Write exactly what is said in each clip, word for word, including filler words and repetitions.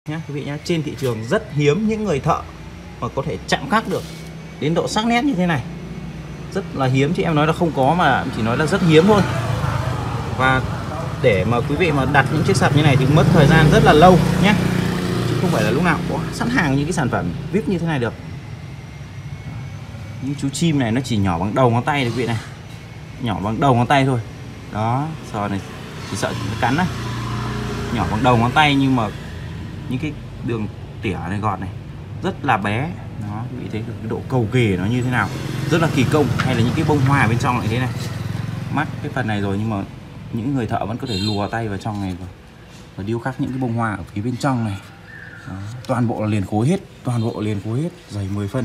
nhá quý vị nhá. Trên thị trường rất hiếm những người thợ mà có thể chạm khắc được đến độ sắc nét như thế này, rất là hiếm, chứ em nói là không có mà chỉ nói là rất hiếm thôi. Và để mà quý vị mà đặt những chiếc sạp như này thì mất thời gian rất là lâu nhé, chứ không phải là lúc nào có sẵn hàng những cái sản phẩm vê i pê như thế này được. Những chú chim này nó chỉ nhỏ bằng đầu ngón tay được quý vị này, nhỏ bằng đầu ngón tay thôi. Đó, sò này chỉ sợ nó cắn á, nhỏ bằng đầu ngón tay nhưng mà những cái đường tỉa này, gọt này rất là bé. Đó, quý vị thấy được cái độ cầu kỳ nó như thế nào, rất là kỳ công. Hay là những cái bông hoa bên trong lại thế này, mắc cái phần này rồi nhưng mà những người thợ vẫn có thể lùa tay vào trong này và, và điêu khắc những cái bông hoa ở phía bên trong này. Đó, toàn bộ là liền khối hết, toàn bộ liền khối hết, dày mười phân.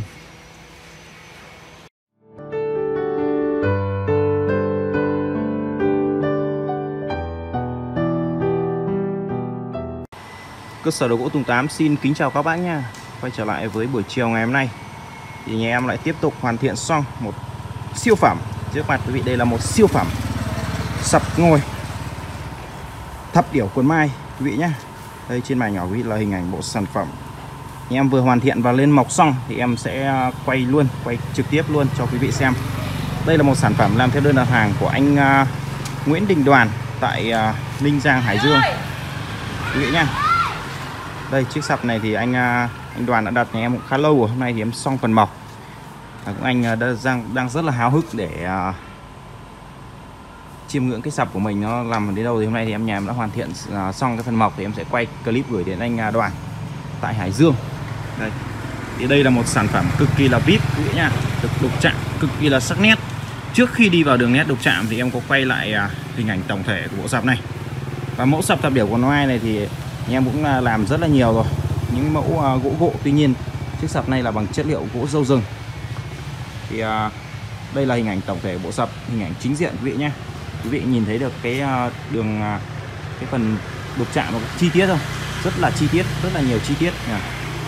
Cơ sở đồ gỗ Tùng Tám xin kính chào các bác nha. Quay trở lại với buổi chiều ngày hôm nay thì nhà em lại tiếp tục hoàn thiện xong một siêu phẩm. Trước mặt quý vị đây là một siêu phẩm sập ngôi thập điểu quần mai quý vị nhé. Đây trên màn nhỏ quý vị là hình ảnh bộ sản phẩm nhà em vừa hoàn thiện và lên mộc xong thì em sẽ quay luôn, quay trực tiếp luôn cho quý vị xem. Đây là một sản phẩm làm theo đơn đặt hàng của anh uh, Nguyễn Đình Đoàn tại uh, Ninh Giang, Hải Dương quý vị nhé. Đây chiếc sập này thì anh anh Đoàn đã đặt nhà em cũng khá lâu rồi. Hôm nay thì em xong phần mộc. À, cũng anh đã, đang đang rất là háo hức để uh, chiêm ngưỡng cái sập của mình nó làm đến đâu. Thì hôm nay thì em nhà em đã hoàn thiện uh, xong cái phần mộc thì em sẽ quay clip gửi đến anh Đoàn tại Hải Dương. Đây. Thì đây là một sản phẩm cực kỳ là vê i pê quý vị nha, được đục chạm cực kỳ là sắc nét. Trước khi đi vào đường nét đục chạm thì em có quay lại uh, hình ảnh tổng thể của bộ sập này. Và mẫu sập thập điểu của nó ai này thì em cũng làm rất là nhiều rồi, những mẫu uh, gỗ gỗ. Tuy nhiên chiếc sập này là bằng chất liệu gỗ dâu rừng. Thì uh, đây là hình ảnh tổng thể bộ sập, hình ảnh chính diện quý vị nhé. Quý vị nhìn thấy được cái uh, đường uh, cái phần đục chạm nó chi tiết không? Rất là chi tiết, rất là nhiều chi tiết nha.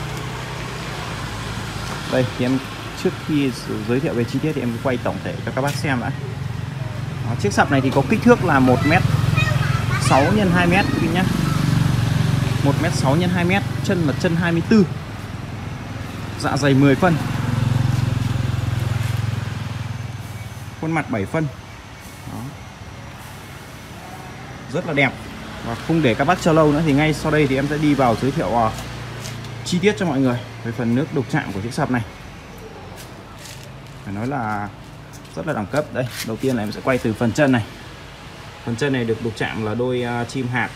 Đây thì em trước khi giới thiệu về chi tiết thì em quay tổng thể cho các bác xem đã. Đó, chiếc sập này thì có kích thước là một mét sáu nhân hai mét quý vị nhé. một mét sáu nhân hai mét, chân là chân hai mươi tư, dạ dày mười phân, khuôn mặt bảy phân. Đó. Rất là đẹp. Và không để các bác chờ lâu nữa thì ngay sau đây thì em sẽ đi vào giới thiệu uh, chi tiết cho mọi người về phần nước đục chạm của chiếc sập này. Phải nói là rất là đẳng cấp. Đây, đầu tiên là em sẽ quay từ phần chân này. Phần chân này được đục chạm là đôi uh, chim hạc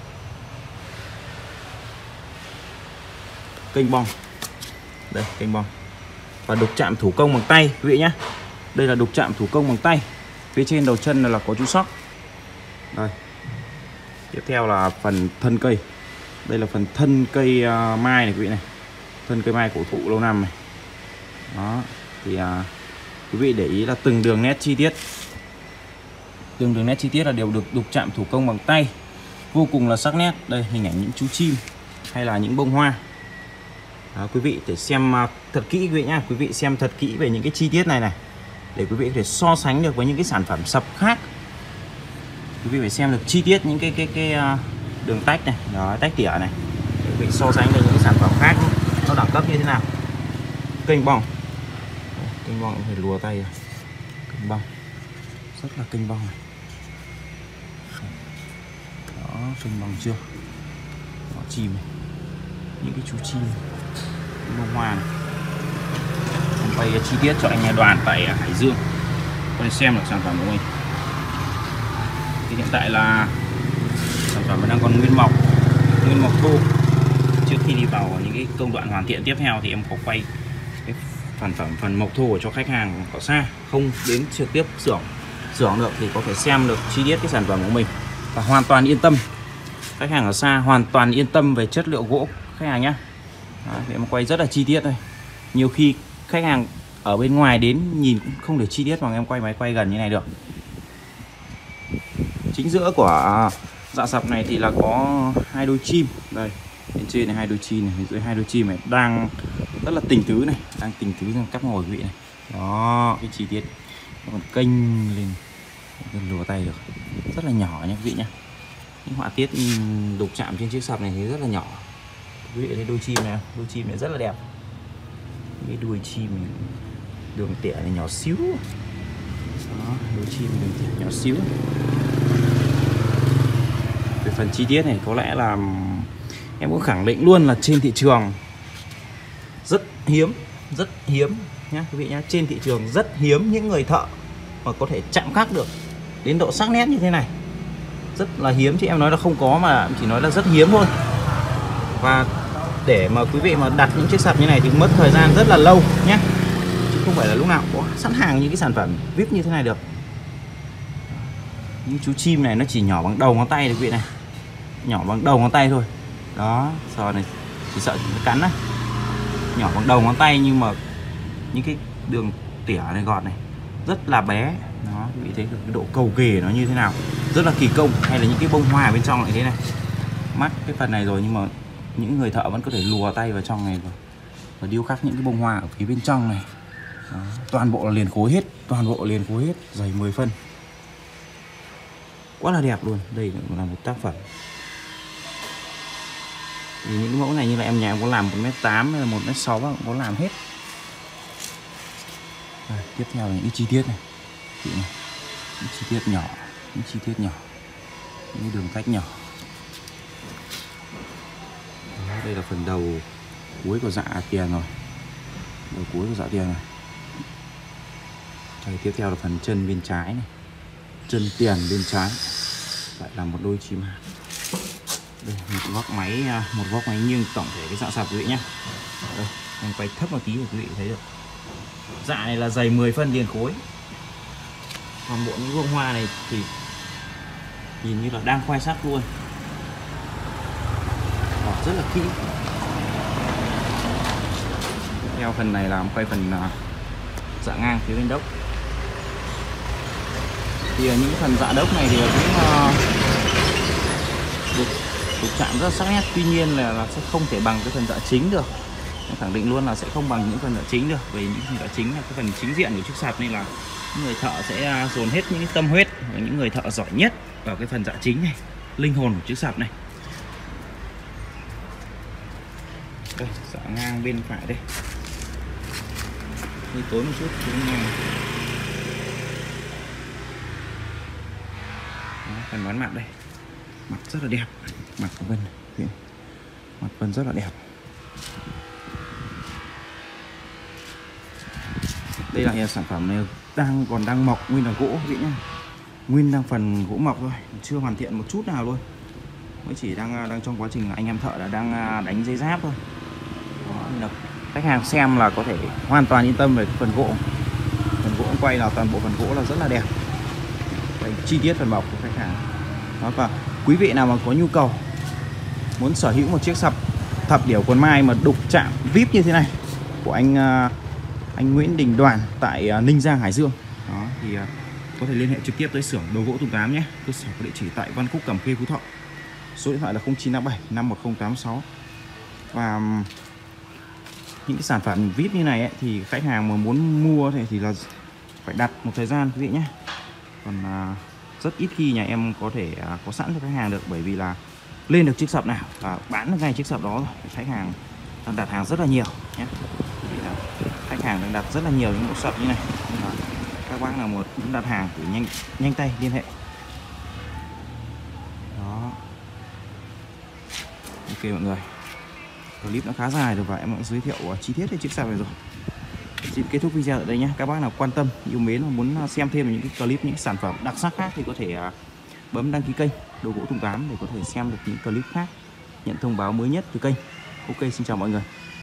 kênh bong. Đây, kênh bong. Và đục chạm thủ công bằng tay quý vị nhé. Đây là đục chạm thủ công bằng tay. Phía trên đầu chân là, là có chú sóc. Đây. Tiếp theo là phần thân cây. Đây là phần thân cây uh, mai này quý vị này. Thân cây mai cổ thụ lâu năm này. Đó. Thì uh, quý vị để ý là từng đường nét chi tiết. Từng đường nét chi tiết là đều được đục chạm thủ công bằng tay. Vô cùng là sắc nét. Đây, hình ảnh những chú chim hay là những bông hoa. Đó, quý vị để xem thật kỹ quý vị nhá, quý vị xem thật kỹ về những cái chi tiết này này để quý vị có thể so sánh được với những cái sản phẩm sập khác. Quý vị phải xem được chi tiết những cái cái cái đường tách này, đó, tách tỉa này để quý vị so sánh với những cái sản phẩm khác nó đẳng cấp như thế nào. Kênh bong, kênh bong cũng phải lùa tay rồi. Kênh bong rất là kênh bong này. Đó, kênh bong chưa, đó, chim này, những cái chú chim, bông hoa này. Em quay chi tiết cho anh Đoàn tại Hải Dương quay xem được sản phẩm của mình. Thì hiện tại là sản phẩm đang còn nguyên mộc, nguyên mộc thô. Trước khi đi vào những cái công đoạn hoàn thiện tiếp theo thì em có quay cái sản phẩm phần mộc thô cho khách hàng ở xa, không đến trực tiếp xưởng xưởng được thì có thể xem được chi tiết cái sản phẩm của mình và hoàn toàn yên tâm. Khách hàng ở xa hoàn toàn yên tâm về chất liệu gỗ khách hàng nhé. Đó, thì em quay rất là chi tiết thôi. Nhiều khi khách hàng ở bên ngoài đến nhìn cũng không được chi tiết bằng em quay máy quay gần như này được. Chính giữa của dạ sập này thì là có hai đôi chim. Đây, bên trên này hai đôi chim này, bên dưới hai đôi chim này đang rất là tình tứ này, đang tình tứ trong cắp ngồi quý vị này. Đó, cái chi tiết nó còn kênh lên lùa tay được. Rất là nhỏ nha quý vị nhé. Những họa tiết đục chạm trên chiếc sập này thì rất là nhỏ. Quý vị thấy đuôi chim này, đuôi chim này rất là đẹp. Cái đuôi chim này, đường tỉa này nhỏ xíu. Đó, đuôi chim đường tỉa nhỏ xíu. Về phần chi tiết này có lẽ là em cũng khẳng định luôn là trên thị trường rất hiếm, rất hiếm nhá quý vị nhá. Trên thị trường rất hiếm những người thợ mà có thể chạm khắc được đến độ sắc nét như thế này. Rất là hiếm, chứ em nói là không có mà chỉ nói là rất hiếm thôi. Và để mà quý vị mà đặt những chiếc sạp như này thì mất thời gian rất là lâu nhé, chứ không phải là lúc nào có sẵn hàng những cái sản phẩm vê i pê như thế này được. Những chú chim này nó chỉ nhỏ bằng đầu ngón tay được quý vị này, nhỏ bằng đầu ngón tay thôi. Đó, sò này chỉ sợ nó cắn á, nhỏ bằng đầu ngón tay nhưng mà những cái đường tỉa này gọt này rất là bé. Đó, quý vị thấy được cái độ cầu kỳ nó như thế nào, rất là kỳ công. Hay là những cái bông hoa bên trong lại thế này, mắc cái phần này rồi nhưng mà những người thợ vẫn có thể lùa tay vào trong này và, và điêu khắc những cái bông hoa ở phía bên trong này. Đó, toàn bộ là liền khối hết, toàn bộ liền khối hết, dày mười phân, quá là đẹp luôn. Đây là một tác phẩm. Thì những cái mẫu này như là em nhà em có làm một mét tám hay là một mét sáu cũng có làm hết. Rồi, tiếp theo là những cái chi tiết này, này. Những chi tiết nhỏ, những chi tiết nhỏ, những đường cách nhỏ. Đó, đây là phần đầu cuối của dạ tiền rồi, đầu cuối của dạ tiền này. Đây, tiếp theo là phần chân bên trái này, chân tiền bên trái lại là một đôi chim hạt. Đây, một góc máy, một góc máy nghiêng tổng thể cái dạ sạp quý vị nhé. Đây, em quay thấp một tí để quý vị thấy được. Dạ này là dày mười phân liền khối. Còn bộ những bông hoa này thì nhìn như là đang khoai sắc luôn, rất là kỹ. Theo phần này là quay phần dạ ngang phía bên đốc. Thì những phần dạ đốc này thì cũng được, được chạm rất sắc nét. Tuy nhiên là, là sẽ không thể bằng cái phần dạ chính được. Em khẳng định luôn là sẽ không bằng những phần dạ chính được. Vì những phần dạ chính là cái phần chính diện của chiếc sạp, nên là những người thợ sẽ dồn hết những cái tâm huyết và những người thợ giỏi nhất vào cái phần dạ chính này, linh hồn của chiếc sạp này. Đây, dạ ngang bên phải đây, hơi tối một chút. Đó, phần bán mặt đây, mặt rất là đẹp, mặt của Vân này. Mặt Vân rất là đẹp. Đây là sản phẩm này đang còn đang mọc, nguyên là gỗ quý vị nhá, nguyên đang phần gỗ mọc thôi, chưa hoàn thiện một chút nào luôn, mới chỉ đang đang trong quá trình anh em thợ đã đang đánh dây giáp thôi. Đó, nên là khách hàng xem là có thể hoàn toàn yên tâm về phần gỗ. Phần gỗ quay là toàn bộ phần gỗ là rất là đẹp. Đây, chi tiết phần mọc của khách hàng. Đó, và quý vị nào mà có nhu cầu muốn sở hữu một chiếc sập thập điểu quần mai mà đục chạm vê i pê như thế này của anh anh Nguyễn Đình Đoàn tại Ninh Giang, Hải Dương, đó thì có thể liên hệ trực tiếp tới xưởng đồ gỗ Tùng Tám nhé. Cơ sở có địa chỉ tại Văn Cúc, Cẩm Khê, Phú Thọ. Số điện thoại là không chín tám bảy năm một không tám sáu. Và những cái sản phẩm vê i pê như này ấy, thì khách hàng mà muốn mua thì, thì là phải đặt một thời gian quý vị nhé. Còn à, rất ít khi nhà em có thể à, có sẵn cho khách hàng được, bởi vì là lên được chiếc sập nào và bán được ngay chiếc sập đó rồi. Khách hàng đang đặt hàng rất là nhiều nhé. Khách hàng đang đặt rất là nhiều những mẫu sập như này, nên là các bác nào muốn đặt hàng thì nhanh nhanh tay liên hệ. Đó, ok mọi người, clip nó khá dài rồi và em đã giới thiệu chi tiết về chiếc sạp này rồi. Xin kết thúc video ở đây nhé. Các bác nào quan tâm, yêu mến và muốn xem thêm những cái clip, những sản phẩm đặc sắc khác thì có thể bấm đăng ký kênh Đồ Gỗ Tùng Tám để có thể xem được những clip khác, nhận thông báo mới nhất từ kênh. Ok, xin chào mọi người.